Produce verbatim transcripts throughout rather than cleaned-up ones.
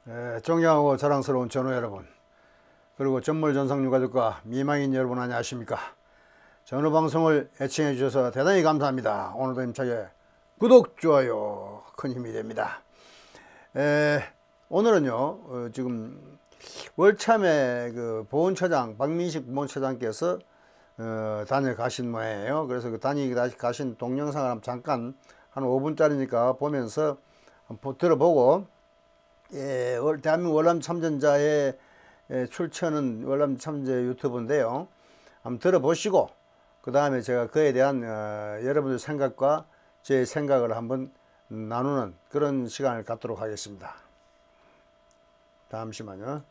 에, 존경하고 자랑스러운 전우 여러분, 그리고 전몰전상 유가족과 미망인 여러분 안녕하십니까. 전우 방송을 애청해 주셔서 대단히 감사합니다. 오늘도 힘차게 구독, 좋아요 큰 힘이 됩니다. 에, 오늘은요 어, 지금 월참에 그 보훈처장 박민식 보훈처장께서 어, 다녀가신 모양이에요. 그래서 그 다녀가신 동영상을 한번 잠깐 한 오 분짜리니까 보면서 한번 들어보고, 예, 대한민국 월남 참전자의 출처는 월남 참전자 유튜브인데요. 한번 들어보시고 그 다음에 제가 그에 대한 어, 여러분들 생각과 제 생각을 한번 나누는 그런 시간을 갖도록 하겠습니다. 잠시만요.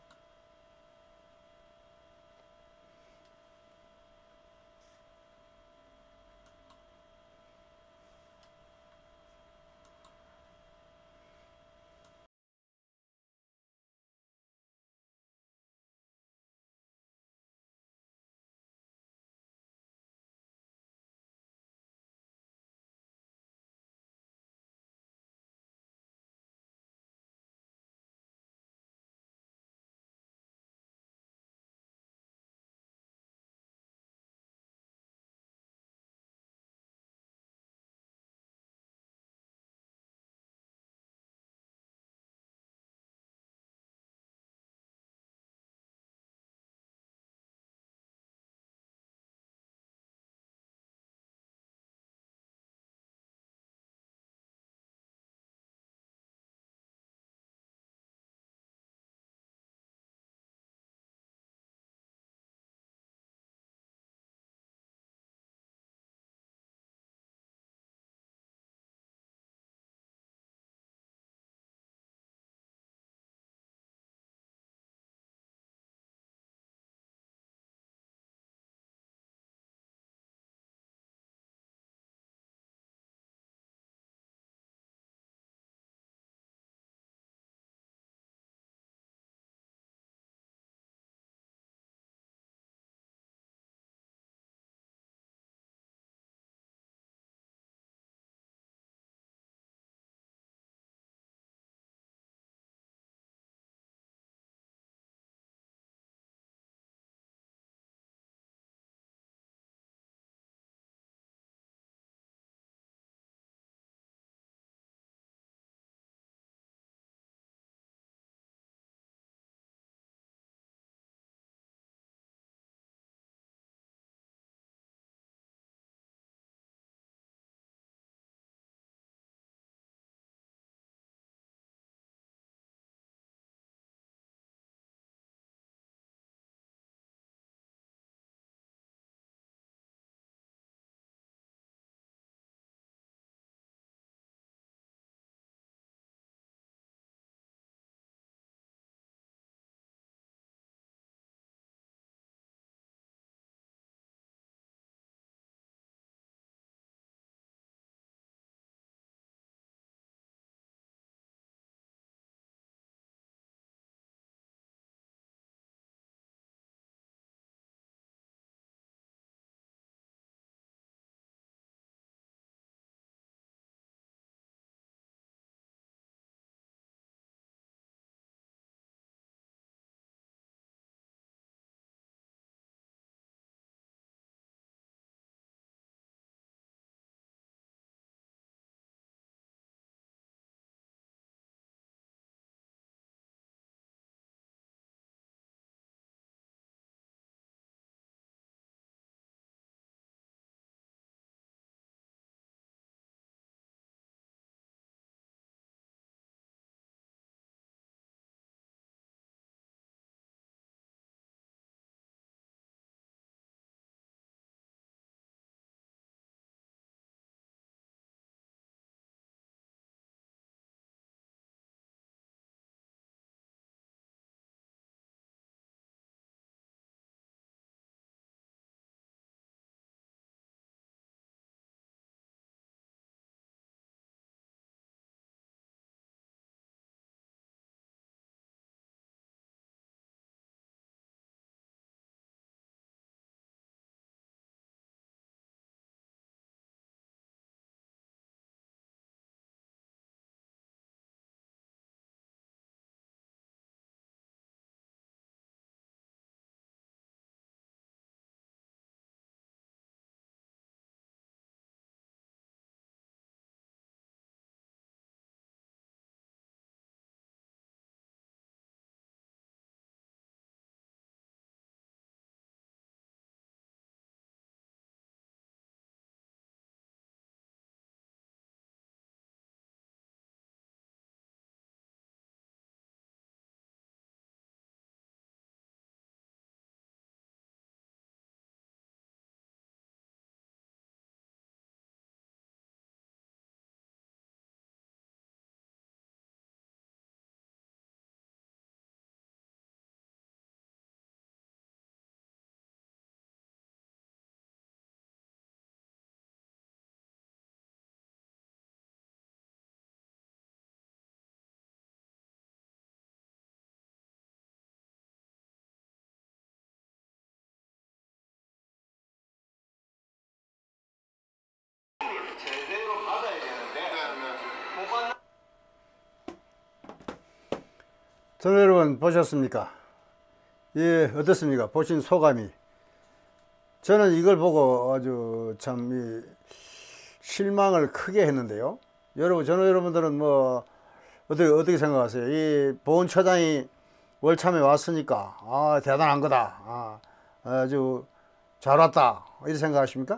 전우 여러분 보셨습니까? 예, 어떻습니까? 보신 소감이. 저는 이걸 보고 아주 참 이, 실망을 크게 했는데요. 여러분, 전우 여러분들은 뭐 어떻게 어떻게 생각하세요? 이 보훈처장이 월참에 왔으니까 아 대단한 거다, 아, 아주 잘 왔다, 이렇게 생각하십니까?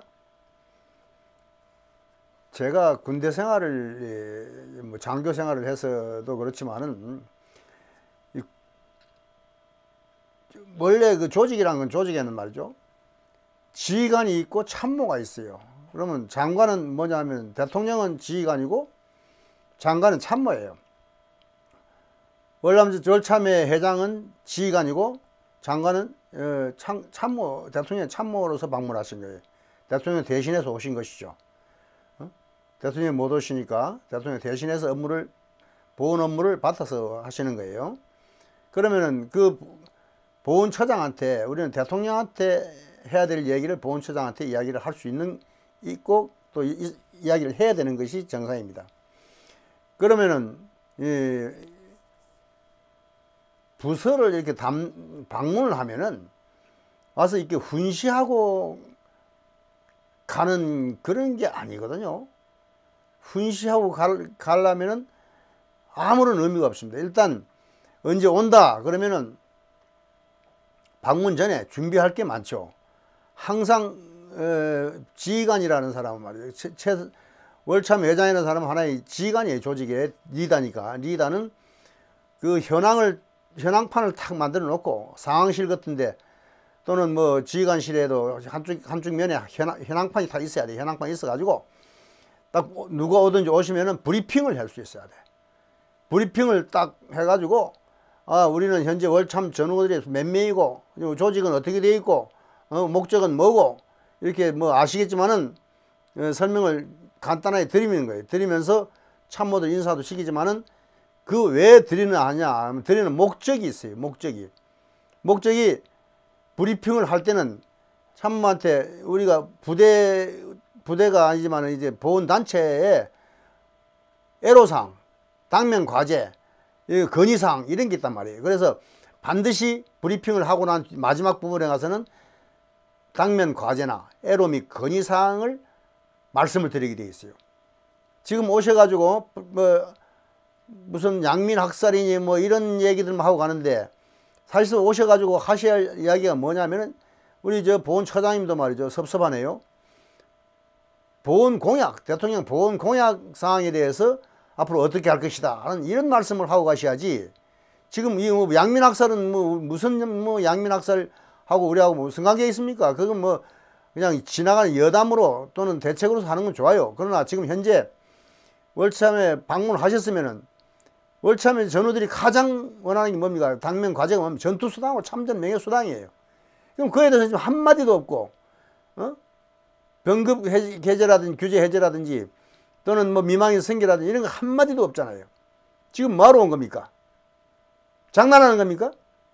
제가 군대 생활을 뭐 장교 생활을 해서도 그렇지만은 원래 그 조직이란 건 조직에는 말이죠, 지휘관이 있고 참모가 있어요. 그러면 장관은 뭐냐면 대통령은 지휘관이고 장관은 참모예요. 월참회 회장은 지휘관이고 장관은 참, 참모, 대통령 참모로서 방문하신 거예요. 대통령 대신해서 오신 것이죠. 어? 대통령이 못 오시니까 대통령 대신해서 업무를, 보훈 업무를 맡아서 하시는 거예요. 그러면은 그 보훈처장한테, 우리는 대통령한테 해야 될 얘기를 보훈처장한테 이야기를 할 수 있는, 있고 또 이, 이야기를 해야 되는 것이 정상입니다. 그러면은 이 부서를 이렇게 담, 방문을 하면은 와서 이렇게 훈시하고 가는 그런 게 아니거든요. 훈시하고 갈, 가려면은 아무런 의미가 없습니다. 일단 언제 온다 그러면은 방문 전에 준비할 게 많죠. 항상 어, 지휘관이라는 사람은 말이에요. 최, 최, 월참 회장이라는 사람은 하나의 지휘관이에요. 조직의 리더니까. 리더는 그 현황을, 현황판을 탁 만들어 놓고 상황실 같은데 또는 뭐 지휘관실에도 한쪽, 한쪽 면에 현황, 현황판이 다 있어야 돼. 현황판이 있어가지고 딱 누가 오든지 오시면은 브리핑을 할 수 있어야 돼. 브리핑을 딱 해가지고 아, 우리는 현재 월참 전우들이 몇 명이고, 조직은 어떻게 되어 있고, 어, 목적은 뭐고, 이렇게 뭐 아시겠지만은, 어, 설명을 간단하게 드리는 거예요. 드리면서 참모들 인사도 시키지만은, 그 왜 드리는 하냐, 드리는 목적이 있어요. 목적이. 목적이 브리핑을 할 때는 참모한테 우리가 부대, 부대가 아니지만 이제 보훈단체에 애로사항, 당면 과제, 건의사항 이런 게 있단 말이에요. 그래서 반드시 브리핑을 하고 난 마지막 부분에 가서는 당면 과제나 애로 및 건의사항을 말씀을 드리게 되어 있어요. 지금 오셔가지고 뭐 무슨 양민학살이니 뭐 이런 얘기들만 하고 가는데, 사실 오셔가지고 하셔야 할 이야기가 뭐냐면은 우리 저 보훈처장님도 말이죠, 섭섭하네요. 보훈 공약, 대통령 보훈 공약 사항에 대해서 앞으로 어떻게 할 것이다 하는 이런 말씀을 하고 가셔야지, 지금 이 뭐 양민학살은 뭐 무슨 뭐 양민학살하고 우리하고 무슨 관계가 있습니까? 그건 뭐 그냥 지나가는 여담으로 또는 대책으로서 하는 건 좋아요. 그러나 지금 현재 월참에 방문하셨으면은, 월참에 전우들이 가장 원하는 게 뭡니까? 당면 과제가 뭡니까? 전투수당하고 참전 명예수당이에요. 그럼 그에 대해서 지금 한마디도 없고, 어? 병급 해제, 해제라든지 규제 해제라든지 또는 뭐 미망인 생계라든지 이런 거 한마디도 없잖아요. 지금 뭐하러 온 겁니까? 장난하는 겁니까?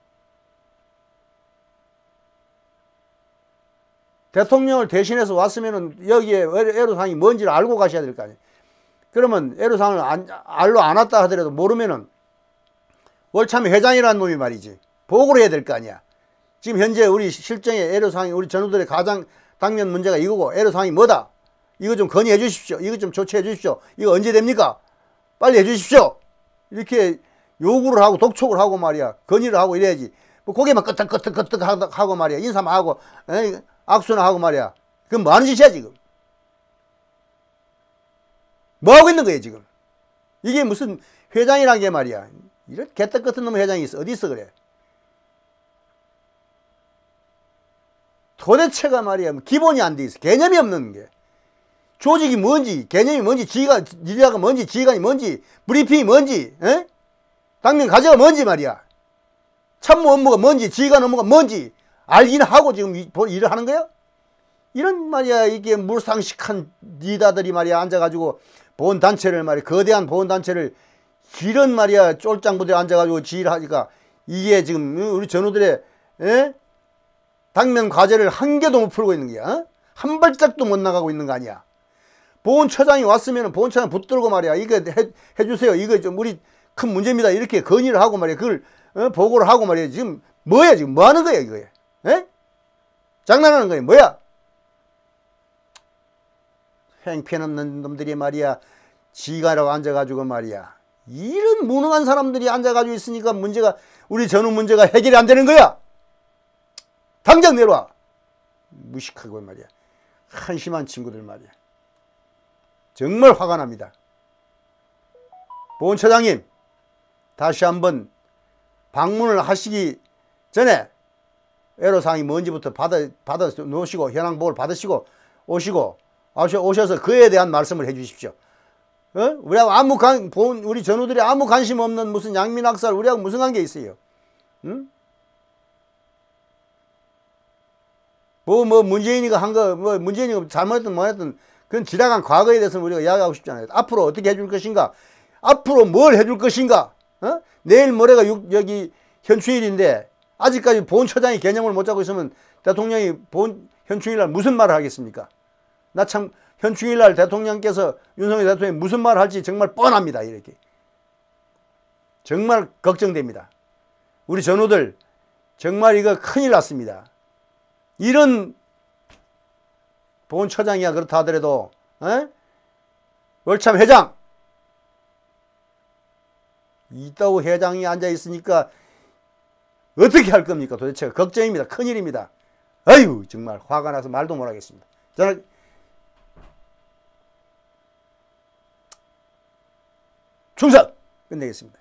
대통령을 대신해서 왔으면은 여기에 애로사항이 뭔지를 알고 가셔야 될 거 아니에요. 그러면 애로사항을 안, 알로 안 왔다 하더라도 모르면은 월참회 회장이라는 놈이 말이지, 보고를 해야 될 거 아니야. 지금 현재 우리 실정의 애로사항이, 우리 전우들의 가장 당면 문제가 이거고, 애로사항이 뭐다? 이거 좀 건의해 주십시오. 이거 좀 조치해 주십시오. 이거 언제 됩니까? 빨리 해 주십시오. 이렇게 요구를 하고 독촉을 하고 말이야, 건의를 하고 이래야지. 뭐 고개만 끄덕끄덕끄덕 하고 말이야, 인사만 하고 에이, 악수나 하고 말이야. 그럼 뭐 하는 짓이야 지금? 뭐 하고 있는 거예요 지금? 이게 무슨 회장이란 게 말이야, 이런 개떡 같은 놈의 회장이 있어. 어디 있어 그래? 도대체가 말이야 기본이 안 돼 있어. 개념이 없는 게. 조직이 뭔지, 개념이 뭔지, 지휘관, 지휘가 뭔지, 지휘관이 뭔지, 브리핑이 뭔지, 에? 당면 과제가 뭔지 말이야. 참모 업무가 뭔지, 지휘관 업무가 뭔지 알긴 하고 지금 일을 하는 거야? 이런 말이야, 이게 물상식한 리더들이 말이야 앉아가지고 보훈단체를 말이야, 거대한 보훈단체를 이런 말이야 쫄짱부대에 앉아가지고 지휘를 하니까, 이게 지금 우리 전우들의 에? 당면 과제를 한 개도 못 풀고 있는 거야. 어? 한 발짝도 못 나가고 있는 거 아니야. 보훈처장이 왔으면 보훈처장 붙들고 말이야, 이거 해, 해주세요, 이거 좀 우리 큰 문제입니다, 이렇게 건의를 하고 말이야, 그걸 어? 보고를 하고 말이야. 지금 뭐야 지금 뭐 하는 거야 이거야? 에? 장난하는 거야 뭐야? 행편없는 놈들이 말이야. 지가라고 앉아가지고 말이야. 이런 무능한 사람들이 앉아가지고 있으니까 문제가 우리 전후 문제가 해결이 안 되는 거야. 당장 내려와. 무식하고 말이야. 한심한 친구들 말이야. 정말 화가 납니다. 보훈처장님 다시 한번 방문을 하시기 전에 애로사항이 뭔지부터 받아, 받아 놓으시고 현황보고를 받으시고 오시고 오셔서 그에 대한 말씀을 해 주십시오. 어? 우리하고 아무 관, 본, 우리 전우들이 아무 관심 없는 무슨 양민학살 우리하고 무슨 관계 있어요? 응? 뭐, 뭐, 문재인이가 한 거, 뭐, 문재인이가 잘못했든 뭐했든, 그건 지나간 과거에 대해서는 우리가 이야기하고 싶지 않아요. 앞으로 어떻게 해줄 것인가? 앞으로 뭘 해줄 것인가? 어? 내일 모레가 육, 여기 현충일인데, 아직까지 보훈처장이 개념을 못 잡고 있으면 대통령이 보훈, 현충일날 무슨 말을 하겠습니까? 나 참, 현충일날 대통령께서 윤석열 대통령이 무슨 말을 할지 정말 뻔합니다. 이렇게. 정말 걱정됩니다. 우리 전우들, 정말 이거 큰일 났습니다. 이런 보훈처장이야 그렇다 하더라도 에? 월참 회장 이따구 회장이 앉아있으니까 어떻게 할 겁니까? 도대체 걱정입니다. 큰일입니다. 아유 정말 화가 나서 말도 못하겠습니다. 저는 충성! 끝내겠습니다.